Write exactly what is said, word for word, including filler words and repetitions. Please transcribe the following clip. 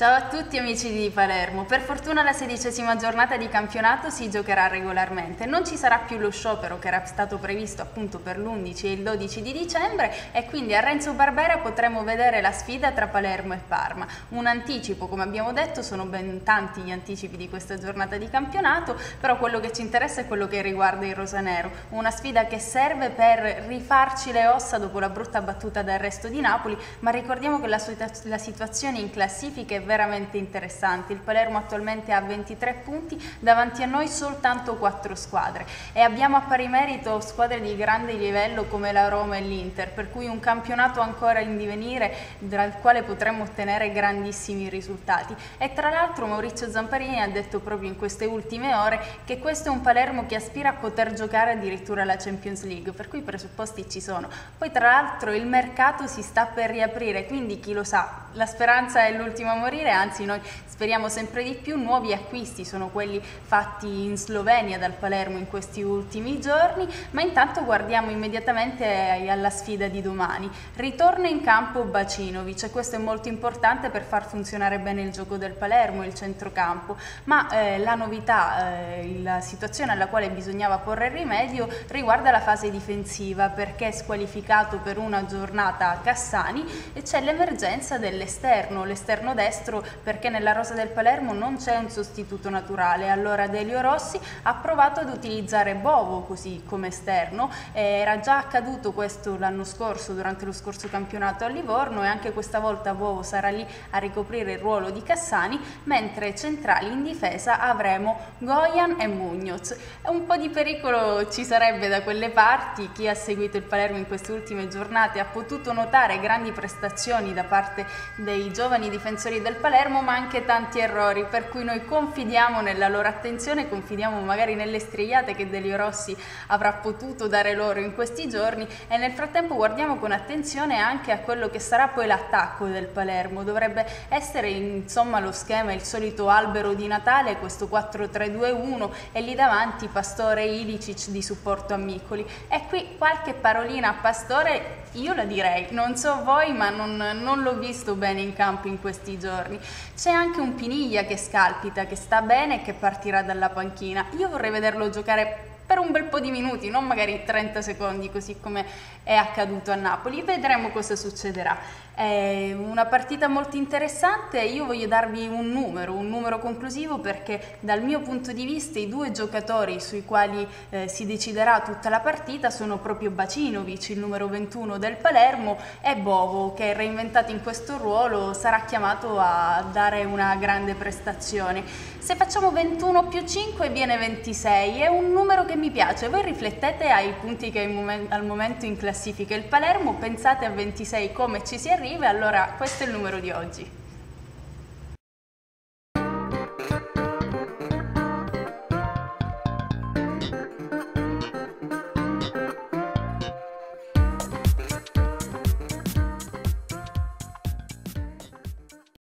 Ciao a tutti amici di Palermo, per fortuna la sedicesima giornata di campionato si giocherà regolarmente, non ci sarà più lo sciopero che era stato previsto appunto per l'undici e il dodici di dicembre e quindi a Renzo Barbera potremo vedere la sfida tra Palermo e Parma. Un anticipo, come abbiamo detto, sono ben tanti gli anticipi di questa giornata di campionato, però quello che ci interessa è quello che riguarda il rosanero, una sfida che serve per rifarci le ossa dopo la brutta battuta d'arresto di Napoli, ma ricordiamo che la, la situazione in classifica è veramente interessante. Il Palermo attualmente ha ventitré punti, davanti a noi soltanto quattro squadre e abbiamo a pari merito squadre di grande livello come la Roma e l'Inter, per cui un campionato ancora in divenire dal quale potremmo ottenere grandissimi risultati. E tra l'altro Maurizio Zamparini ha detto proprio in queste ultime ore che questo è un Palermo che aspira a poter giocare addirittura la Champions League, per cui i presupposti ci sono. Poi tra l'altro il mercato si sta per riaprire, quindi chi lo sa, la speranza è l'ultima a morire, anzi noi speriamo sempre di più. Nuovi acquisti sono quelli fatti in Slovenia dal Palermo in questi ultimi giorni, ma intanto guardiamo immediatamente alla sfida di domani. Ritorna in campo Bacinovic e questo è molto importante per far funzionare bene il gioco del Palermo, il centrocampo, ma eh, la novità, eh, la situazione alla quale bisognava porre rimedio riguarda la fase difensiva, perché è squalificato per una giornata Cassani e c'è l'emergenza dell'esterno, l'esterno destro, perché nella rosa del Palermo non c'è un sostituto naturale. Allora Delio Rossi ha provato ad utilizzare Bovo così come esterno, era già accaduto questo l'anno scorso durante lo scorso campionato a Livorno e anche questa volta Bovo sarà lì a ricoprire il ruolo di Cassani, mentre centrali in difesa avremo Gojan e Muñoz. Un po' di pericolo ci sarebbe da quelle parti, chi ha seguito il Palermo in queste ultime giornate ha potuto notare grandi prestazioni da parte dei giovani difensori del Palermo, ma anche tanti errori, per cui noi confidiamo nella loro attenzione, confidiamo magari nelle strigliate che Delio Rossi avrà potuto dare loro in questi giorni e nel frattempo guardiamo con attenzione anche a quello che sarà poi l'attacco del Palermo. Dovrebbe essere insomma lo schema, il solito albero di Natale, questo quattro tre due uno e lì davanti Pastore e Ilicic di supporto a Miccoli. E qui qualche parolina a Pastore io la direi, non so voi ma non, non l'ho visto bene in campo in questi giorni. C'è anche un Piniglia che scalpita, che sta bene e che partirà dalla panchina. Io vorrei vederlo giocare per un bel po' di minuti, non magari trenta secondi così come è accaduto a Napoli. Vedremo cosa succederà. È una partita molto interessante e io voglio darvi un numero, un numero conclusivo, perché dal mio punto di vista i due giocatori sui quali eh, si deciderà tutta la partita sono proprio Bacinovic, il numero ventuno del Palermo, e Bovo, che reinventato in questo ruolo sarà chiamato a dare una grande prestazione. Se facciamo ventuno più cinque viene ventisei, è un numero che mi piace. Voi riflettete ai punti che al momento in classifica il Palermo, pensate a ventisei come ci si arriva, allora questo è il numero di oggi.